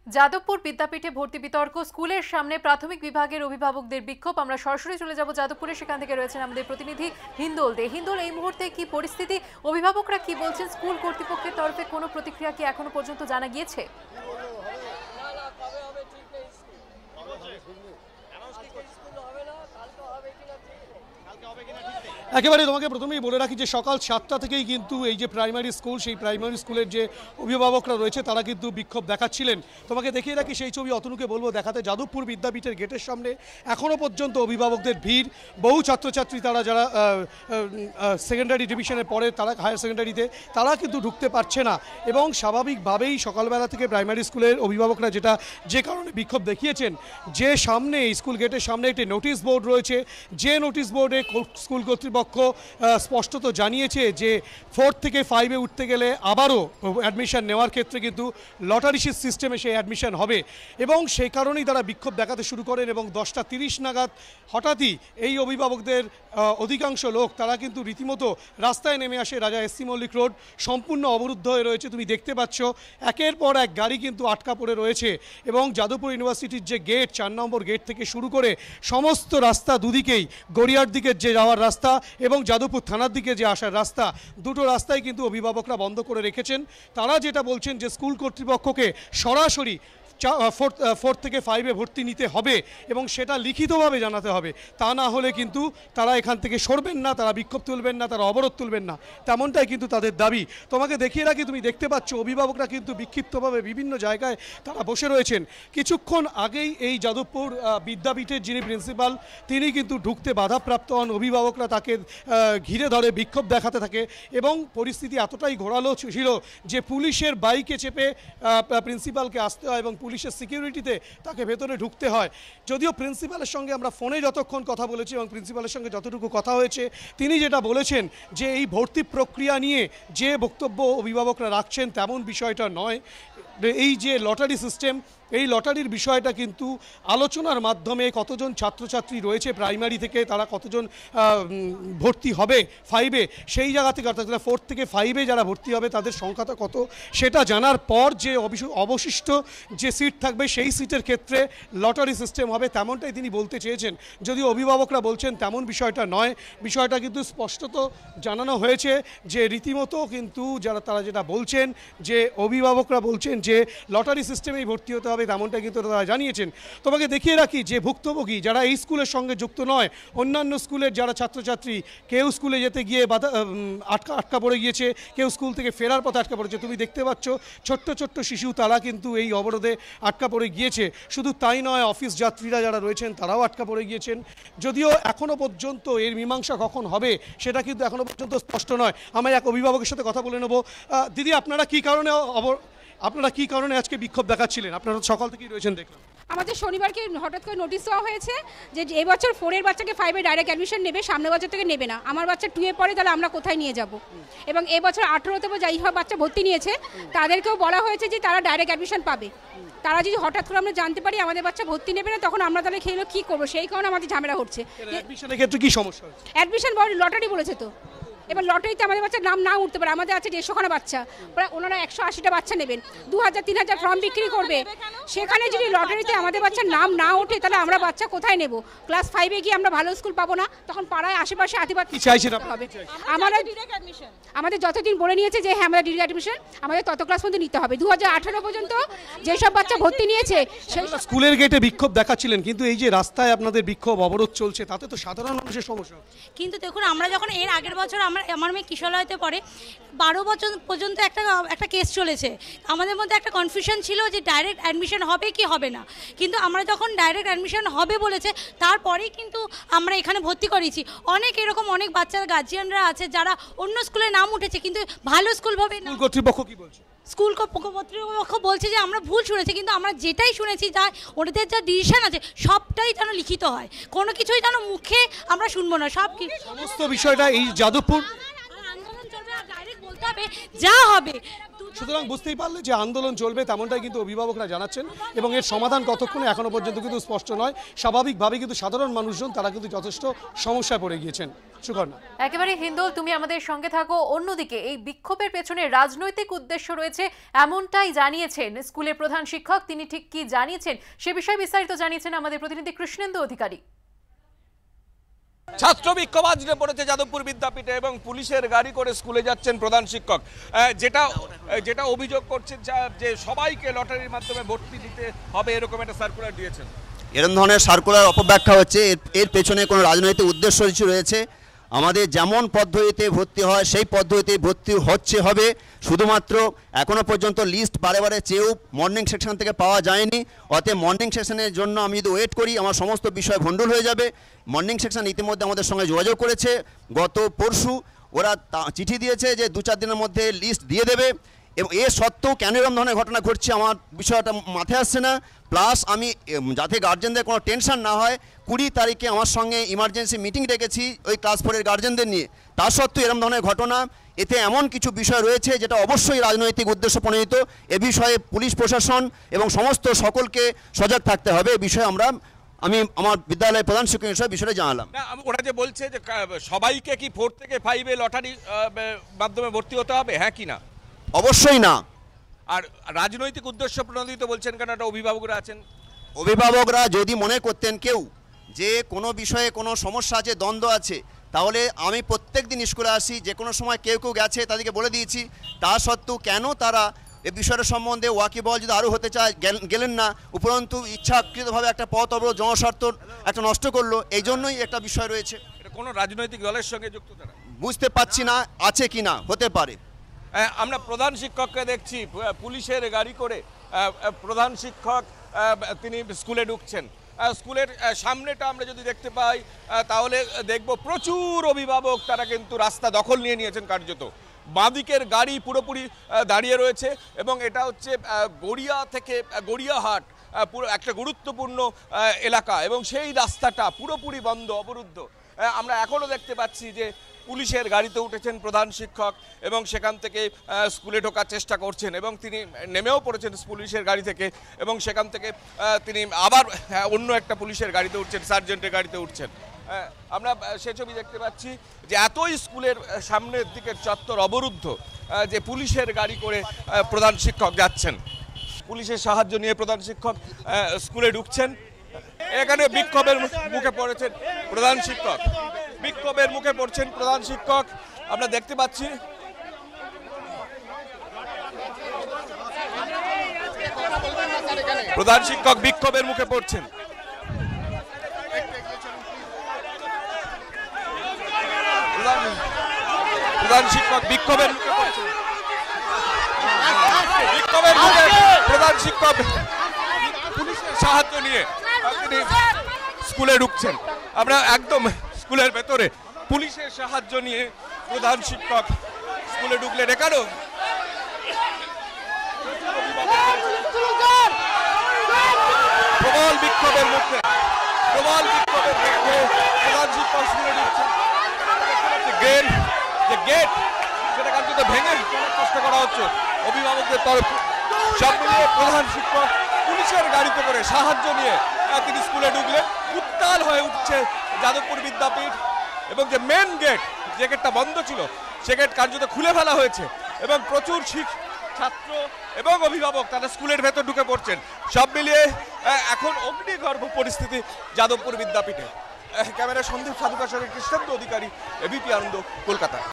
যাদবপুর বিদ্যাপীঠে ভর্তি বিতর্ক, স্কুলের সামনে প্রাথমিক বিভাগের অভিভাবকদের বিক্ষোভ। আমরা সরাসরি চলে যাব যাদবপুরে, সেখান থেকে রয়েছেন আমাদের প্রতিনিধি হিন্দোল দে। হিন্দোল, এই মুহূর্তে কি পরিস্থিতি, অভিভাবকরা কি বলছেন, স্কুল কর্তৃপক্ষের তরফে কোনো প্রতিক্রিয়া কি এখনো পর্যন্ত জানা গিয়েছে? একেবারে তোমাকে প্রথমেই বলে রাখি যে সকাল 7টা থেকেই কিন্তু এই যে প্রাইমারি স্কুল, সেই প্রাইমারি স্কুলের যে অভিভাবকরা রয়েছে তারা কিন্তু বিক্ষোভ দেখাচ্ছিলেন। তোমাকে দেখিয়ে রাখি সেই ছবি, অতনুকে বলবো দেখাতে। যাদবপুর বিদ্যাপীঠের গেটের সামনে এখনও পর্যন্ত অভিভাবকদের ভিড়। বহু ছাত্রছাত্রী তারা যারা সেকেন্ডারি ডিভিশনের পরে তারা হায়ার সেকেন্ডারিতে, তারা কিন্তু ঢুকতে পারছে না। এবং স্বাভাবিকভাবেই সকালবেলা থেকে প্রাইমারি স্কুলের অভিভাবকরা যে কারণে বিক্ষোভ দেখিয়েছেন, যে সামনে স্কুল গেটের সামনে একটি নোটিশ বোর্ড রয়েছে, যে নোটিশ বোর্ডে স্কুল কর্তৃপক্ষ স্পষ্টত জানিয়েছে যে 4 থেকে 5-এ উঠতে গেলে আবারও অ্যাডমিশন নেওয়ার ক্ষেত্রে কিন্তু লটারি সিস্টেমে সেই অ্যাডমিশন হবে। এবং সেই কারণেই তারা বিক্ষোভ দেখাতে শুরু করেন। এবং 10টা 30 নাগাদ হঠাৎই এই অভিভাবকদের অধিকাংশ লোক তারা কিন্তু রীতিমতো রাস্তায় নেমে আসে। রাজা এসসি মল্লিক রোড সম্পূর্ণ অবরুদ্ধ হয়ে রয়েছে, তুমি দেখতে পাচ্ছ। একের পর এক গাড়ি কিন্তু আটকা পড়ে রয়েছে। এবং যাদবপুর ইউনিভার্সিটির যে গেট, 4 নম্বর গেট থেকে শুরু করে সমস্ত রাস্তা দুদিকেই, গড়িয়ার দিকের যে যাওয়ার রাস্তা এবং যাদবপুর থানার দিকে যে আসার রাস্তা, দুটো রাস্তায় কিন্তু অভিভাবকরা বন্ধ করে রেখেছেন। তারা যেটা বলছেন যে স্কুল কর্তৃপক্ষকে সরাসরি 4 থেকে 5-এ ভর্তি নিতে হবে এবং সেটা লিখিতভাবে জানাতে হবে। তা না হলে কিন্তু তারা এখান থেকে সরবেন না, তারা বিক্ষোভ তুলবেন না, তারা অবরোধ তুলবেন না, তেমনটাই কিন্তু তাদের দাবি। তোমাকে দেখিয়ে রাখি, তুমি দেখতে পাচ্ছ অভিভাবকরা কিন্তু বিক্ষিপ্তভাবে বিভিন্ন জায়গায় তারা বসে রয়েছেন। কিছুক্ষণ আগেই এই যাদবপুর বিদ্যাপীঠের যিনি প্রিন্সিপাল, তিনি কিন্তু ঢুকতে বাধাপ্রাপ্ত হন। অভিভাবকরা তাকে ঘিরে ধরে বিক্ষোভ দেখাতে থাকে এবং পরিস্থিতি এতটাই ঘোরালো ছিল যে পুলিশের বাইকে চেপে প্রিন্সিপালকে আসতে হয় এবং পুলিশের সিকিউরিটিতে তাকে ভেতরে ঢুকতে হয়। যদিও প্রিন্সিপালের সঙ্গে আমরা ফোনে যতক্ষণ কথা বলেছি এবং প্রিন্সিপালের সঙ্গে যতটুকু কথা হয়েছে, তিনি যেটা বলেছেন যে এই ভর্তি প্রক্রিয়া নিয়ে যে বক্তব্য অভিভাবকরা রাখছেন তেমন বিষয়টা নয়। এই যে লটারি সিস্টেম, এই লটারির বিষয়টা কিন্তু আলোচনার মাধ্যমে কতজন ছাত্রছাত্রী রয়েছে প্রাইমারি থেকে, তারা কতজন ভর্তি হবে 5-এ, সেই জায়গা থেকে অর্থাৎ 4 থেকে 5-এ যারা ভর্তি হবে তাদের সংখ্যাটা কত সেটা জানার পর যে অবশিষ্ট যে সিট থাকবে সেই সিটের ক্ষেত্রে লটারি সিস্টেম হবে, তেমনটাই তিনি বলতে চেয়েছেন। যদিও অভিভাবকরা বলছেন তেমন বিষয়টা নয়। বিষয়টা কিন্তু স্পষ্টত জানানো হয়েছে যে রীতিমতো কিন্তু তারা যেটা বলছেন যে অভিভাবকরা বলছেন যে লটারি সিস্টেমেই ভর্তি হতে হবে, তেমনটা কিন্তু তারা জানিয়েছেন। তোমাকে দেখিয়ে রাখি যে ভুক্তভোগী যারা এই স্কুলের সঙ্গে যুক্ত নয়, অন্যান্য স্কুলের যারা ছাত্রছাত্রী, কেউ স্কুলে যেতে গিয়ে আটকা পড়ে গিয়েছে, কেউ স্কুল থেকে ফেরার পথে আটকা পড়েছে। তুমি দেখতে পাচ্ছ ছোট্ট ছোট্ট শিশু, তারা কিন্তু এই অবরোধে আটকা পড়ে গিয়েছে। শুধু তাই নয়, অফিস যাত্রীরা যারা রয়েছেন তারাও আটকা পড়ে গিয়েছেন। যদিও এখনও পর্যন্ত এর মীমাংসা কখন হবে সেটা কিন্তু এখনও পর্যন্ত স্পষ্ট নয়। আমরা এক অভিভাবকের সাথে কথা বলে নেব। দিদি, আপনারা কি কারণে আজকে বিক্ষোভ দেখাচ্ছিলেন? আপনারা সকাল থেকেই রয়েছেন দেখলাম। আমাদের শনিবারকে হঠাৎ করে নোটিশ দেওয়া হয়েছে যে এই বছর 4-এর বাচ্চাকে 5-এ ডাইরেক্ট অ্যাডমিশন নেবে, সামনের বছর থেকে নেবে না। আমার বাচ্চা 2-এ পড়ে, তাহলে আমরা কোথায় নিয়ে যাব? এবং এবছর 18তে যাই সব বাচ্চা ভর্তি নিয়েছে তাদেরকেও বলা হয়েছে যে তারা ডাইরেক্ট অ্যাডমিশন পাবে। তারা যদি হঠাৎ করে আমরা জানতে পারি আমাদের বাচ্চা ভর্তি নেবে না, তখন আমরা তাহলে খেয়ে কী করবো? সেই কারণে আমাদের ঝামেলা হচ্ছে। অ্যাডমিশনের ক্ষেত্রে কি সমস্যা হচ্ছে? অ্যাডমিশন লটারি বলেছে তো, এবার লটারিতে আমাদের বাচ্চার নাম না উঠতে পারে। আমাদের আছে 150খানা বাচ্চা, প্রায় ওনারা 180টা বাচ্চা নেবেন, 2000-3000 ফর্ম বিক্রি করবে। সেখানে যদি লটারিতে আমাদের বাচ্চার নাম না ওঠে তাহলে আমরা বাচ্চা কোথায় নেব? ক্লাস 5-এ গিয়ে আমরা ভালো স্কুল পাবো না, তখন পাড়ায় আশেপাশে আদিবাসী হবে। আমাদের যতদিন বলে নিয়েছে যে হ্যাঁ আমরা ডিরেক্ট অ্যাডমিশন, আমাদের তত ক্লাস পর্যন্ত নিতে হবে। 2018 পর্যন্ত যেসব বাচ্চা ভর্তি নিয়েছে সেই স্কুলের গেটে বিক্ষোভ দেখাচ্ছিলেন, কিন্তু এই যে রাস্তায় আপনাদের বিক্ষোভ অবরোধ চলছে তাতে তো সাধারণ মানুষের সমস্যা। কিন্তু দেখুন, আমরা যখন এর আগের বছর আমার মেয়ে কিশোরলয়তে পড়ে, 12 বছর পর্যন্ত একটা কেস চলেছে। আমাদের মধ্যে একটা কনফিউশন ছিল যে ডাইরেক্ট অ্যাডমিশন হবে কি হবে না, কিন্তু আমরা যখন ডাইরেক্ট অ্যাডমিশন হবে বলেছে তারপরেই কিন্তু আমরা এখানে ভর্তি করেছি। অনেক বাচ্চার গার্জিয়ানরা আছে যারা অন্য স্কুলে নাম উঠেছে কিন্তু ভালো স্কুল ভাবে না। কর্তৃপক্ষ কি বলছে? স্কুল কর্তৃপক্ষ বলছে যে আমরা ভুল শুনেছি, কিন্তু আমরা যেটাই শুনেছি যা ওদের যা ডিসিশন আছে সবটাই যেন লিখিত হয়, কোনো কিছুই যেন মুখে আমরা শুনবো না। সমস্ত বিষয়টা এই যাদবপুর আন্দোলন চলবে আর ডাইরেক্ট বলতে হবে যা হবে। সুতরাং বুঝতেই পারলে যে আন্দোলন চলবে তেমনটাই কিন্তু অভিভাবকরা জানাচ্ছেন এবং এর সমাধান কতক্ষণে এখনো পর্যন্ত কিন্তু স্পষ্ট নয়। স্বাভাবিকভাবে কিন্তু সাধারণ মানুষজন তারা কিন্তু যথেষ্ট সমস্যায় পড়ে গিয়েছেন। সুকর্ণা, একেবারে হিন্দোল, তুমি আমাদের সঙ্গে থাকো। অন্যদিকে এই বিক্ষোভের পেছনে রাজনৈতিক উদ্দেশ্য রয়েছে এমনটাই জানিয়েছেন স্কুলের প্রধান শিক্ষক। তিনি ঠিক কি জানিয়েছেন সে বিষয়ে বিস্তারিত জানিয়েছেন আমাদের প্রতিনিধি কৃষ্ণেন্দু অধিকারী। ছাত্র বিক্ষোভ আজকে পড়েছে যাদবপুর বিদ্যাপীঠে এবং পুলিশের গাড়ি করে স্কুলে যাচ্ছেন প্রধান শিক্ষক। যেটা অভিযোগ করছেন যে সবাইকে লটারির মাধ্যমে ভর্তি দিতে হবে এরকম একটা সার্কুলার দিয়েছেন। এরকম ধরনের সার্কুলার অপব্যাখ্যা হচ্ছে। এর পেছনে কোনো রাজনৈতিক উদ্দেশ্য রয়েছে। আমাদের যেমন পদ্ধতিতে ভর্তি হয় সেই পদ্ধতিতে ভর্তি হবে। শুধুমাত্র এখনও পর্যন্ত লিস্ট বারে চেয়েও মর্নিং সেকশন থেকে পাওয়া যায়নি। অতএব মর্নিং সেকশনের জন্য আমি যদি ওয়েট করি আমার সমস্ত বিষয় ভণ্ডুল হয়ে যাবে। মর্নিং সেকশন ইতিমধ্যে আমাদের সঙ্গে যোগাযোগ করেছে। গত পরশু ওরা চিঠি দিয়েছে যে 2-4 দিনের মধ্যে লিস্ট দিয়ে দেবে এবং এ সত্ত্বেও কেন এরকম ধরনের ঘটনা ঘটছে আমার বিষয়টা মাথায় আসছে না। প্লাস আমি যাতে গার্জেনদের কোনো টেনশন না হয় 20 তারিখে আমার সঙ্গে ইমার্জেন্সি মিটিং ডেকেছি ওই ক্লাস 4-এর গার্জেনদের নিয়ে। তা সত্ত্বেও এরকম ধরনের ঘটনা, এতে এমন কিছু বিষয় রয়েছে যেটা অবশ্যই রাজনৈতিক উদ্দেশ্য প্রণোদিত। এ বিষয়ে পুলিশ প্রশাসন এবং সমস্ত সকলকে সজাগ থাকতে হবে। এ বিষয়ে আমি আমার বিদ্যালয়ের প্রধান শিক্ষক হিসেবে বিষয়টা জানালাম। ওরা যে বলছে যে সবাইকে কি 4 থেকে 5-এ লটারি মাধ্যমে ভর্তি হতে হবে, হ্যাঁ কি না? অবশ্যই না। আর রাজনৈতিক উদ্দেশ্য প্রণোদিত বলছেন কেন? একটা অভিভাবকরা আছেন। অভিভাবকরা যদি মনে করতেন কেউ যে কোনো বিষয়ে কোনো সমস্যা আছে, দ্বন্দ্ব আছে, তাহলে আমি প্রত্যেক দিন স্কুলে আসি, যে কোনো সময় কেউ গেছে তাদেরকে বলে দিয়েছি। তা সত্ত্বেও কেন তারা এ বিষয়টা সম্বন্ধে ওয়াকিবল যদি আরও হতে চায় গেলেন না, উপরন্তু ইচ্ছাকৃতভাবে একটা পথ অবরোধ জনস্বার্থ একটা নষ্ট করলো, এই জন্যই একটা বিষয় রয়েছে। এটা কোনো রাজনৈতিক দলের সঙ্গে যুক্ত তারা? বুঝতে পারছি না আছে কি না, হতে পারে। আমরা প্রধান শিক্ষককে দেখছি পুলিশের গাড়ি করে প্রধান শিক্ষক তিনি স্কুলে ঢুকছেন। স্কুলের সামনেটা আমরা যদি দেখতে পাই তাহলে দেখব প্রচুর অভিভাবক তারা কিন্তু রাস্তা দখল নিয়ে নিয়েছেন কার্যত। বাঁদিকের গাড়ি পুরোপুরি দাঁড়িয়ে রয়েছে এবং এটা হচ্ছে গড়িয়া থেকে গড়িয়াহাট পুরো একটা গুরুত্বপূর্ণ এলাকা এবং সেই রাস্তাটা পুরোপুরি বন্ধ, অবরুদ্ধ। আমরা এখনও দেখতে পাচ্ছি যে পুলিশের গাড়িতে উঠেছেন প্রধান শিক্ষক এবং সেখান থেকে স্কুলে ঢোকার চেষ্টা করছেন এবং তিনি নেমেও পড়েছেন পুলিশের গাড়ি থেকে এবং সেখান থেকে তিনি আবার অন্য একটা পুলিশের গাড়িতে উঠছেন, সার্জেন্টের গাড়িতে উঠছেন। আমরা সে ছবি দেখতে পাচ্ছি যে এতই স্কুলের সামনের দিকের চত্বর অবরুদ্ধ যে পুলিশের গাড়ি করে প্রধান শিক্ষক যাচ্ছেন। পুলিশের সাহায্য নিয়ে প্রধান শিক্ষক স্কুলে ঢুকছেন। এখানে বিক্ষোভের মুখে পড়েছেন প্রধান শিক্ষক। বিক্ষোভের মুখে পড়ছেন প্রধান শিক্ষক, আমরা দেখতে পাচ্ছি। প্রধান শিক্ষক বিক্ষোভের মুখে পড়ছেন। প্রধান শিক্ষক বিক্ষোভের মুখে পড়ছেন। বিক্ষোভের মুখে প্রধান শিক্ষক পুলিশের সাহায্য নিয়ে তিনি স্কুলে ঢুকছেন। আমরা একদম স্কুলের ভেতরে পুলিশের সাহায্য নিয়ে প্রধান শিক্ষক স্কুলে ঢুকলেন। এখানে প্রবল বিক্ষোভের মধ্যে প্রধান শিক্ষক স্কুলে ঢুকছেন। গেট সেটা কার্যত ভেঙে চেষ্টা করা হচ্ছে অভিভাবকদের তরফে। সব মিলিয়ে প্রধান শিক্ষক পুলিশের গাড়িতে করে সাহায্য নিয়ে তিনি স্কুলে ঢুকলেন। উত্তাল হয়ে উঠছে যাদবপুর বিদ্যাপীঠ এবং যে মেন গেট, যে গেটটা বন্ধ ছিল সে গেট কার্যত খুলে ফেলা হয়েছে এবং প্রচুর ছাত্র এবং অভিভাবক তারা স্কুলের ভেতর ঢুকে পড়ছেন। সব মিলিয়ে এখন অগ্নিগর্ভ পরিস্থিতি যাদবপুর বিদ্যাপীঠে। ক্যামেরা সন্দীপ সাধুকার সঙ্গে কৃষ্ণেন্দু অধিকারী, এবিপি আনন্দ, কলকাতা।